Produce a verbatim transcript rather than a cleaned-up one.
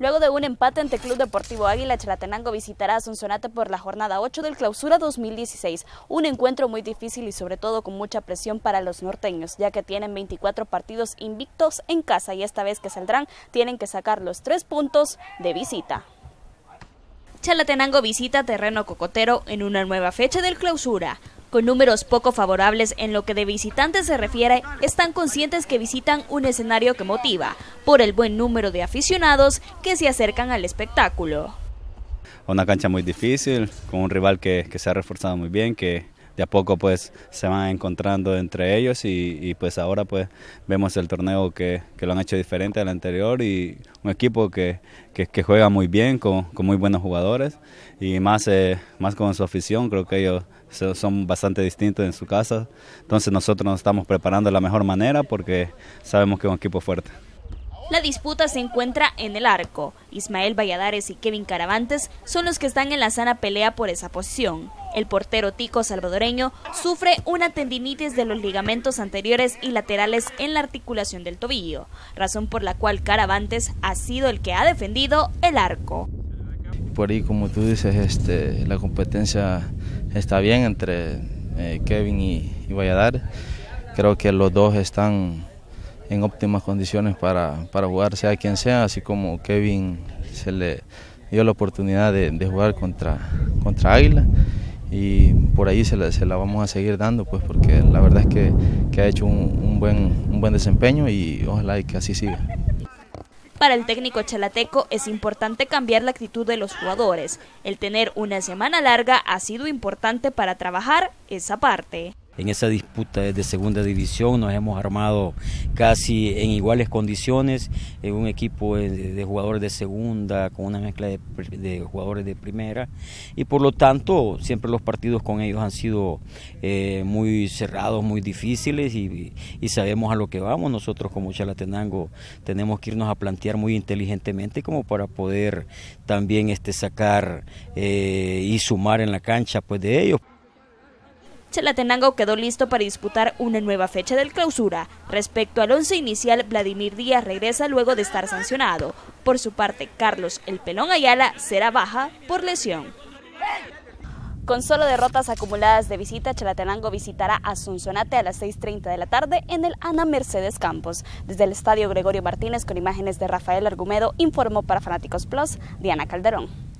Luego de un empate ante Club Deportivo Águila, Chalatenango visitará a Sonsonate por la jornada ocho del Clausura dos mil dieciséis. Un encuentro muy difícil y sobre todo con mucha presión para los norteños, ya que tienen veinticuatro partidos invictos en casa y esta vez que saldrán tienen que sacar los tres puntos de visita. Chalatenango visita terreno cocotero en una nueva fecha del Clausura. Con números poco favorables en lo que de visitantes se refiere, están conscientes que visitan un escenario que motiva, por el buen número de aficionados que se acercan al espectáculo. Una cancha muy difícil, con un rival que, que se ha reforzado muy bien, que de a poco pues se van encontrando entre ellos y, y pues ahora pues vemos el torneo que, que lo han hecho diferente al anterior y un equipo que, que, que juega muy bien, con, con muy buenos jugadores y más, eh, más con su afición. Creo que ellos son bastante distintos en su casa, entonces nosotros nos estamos preparando de la mejor manera porque sabemos que es un equipo fuerte. La disputa se encuentra en el arco. Ismael Valladares y Kevin Caravantes son los que están en la sana pelea por esa posición. El portero tico salvadoreño sufre una tendinitis de los ligamentos anteriores y laterales en la articulación del tobillo, razón por la cual Caravantes ha sido el que ha defendido el arco. Por ahí, como tú dices, este, la competencia está bien entre eh, Kevin y, y Valladares. Creo que los dos están en óptimas condiciones para, para jugar, sea quien sea, así como Kevin se le dio la oportunidad de, de jugar contra, contra Águila y por ahí se la, se la vamos a seguir dando, pues porque la verdad es que, que ha hecho un, un, buen, un buen desempeño y ojalá y que así siga. Para el técnico chalateco es importante cambiar la actitud de los jugadores. El tener una semana larga ha sido importante para trabajar esa parte. En esa disputa de segunda división nos hemos armado casi en iguales condiciones, en un equipo de jugadores de segunda con una mezcla de, de jugadores de primera y por lo tanto siempre los partidos con ellos han sido eh, muy cerrados, muy difíciles y, y sabemos a lo que vamos. Nosotros como Chalatenango tenemos que irnos a plantear muy inteligentemente como para poder también este, sacar eh, y sumar en la cancha pues, de ellos. Chalatenango quedó listo para disputar una nueva fecha del Clausura. Respecto al once inicial, Vladimir Díaz regresa luego de estar sancionado. Por su parte, Carlos El Pelón Ayala será baja por lesión. Con solo derrotas acumuladas de visita, Chalatenango visitará a Sonsonate a las seis treinta de la tarde en el Ana Mercedes Campos. Desde el estadio Gregorio Martínez, con imágenes de Rafael Argumedo, informó para Fanáticos Plus, Diana Calderón.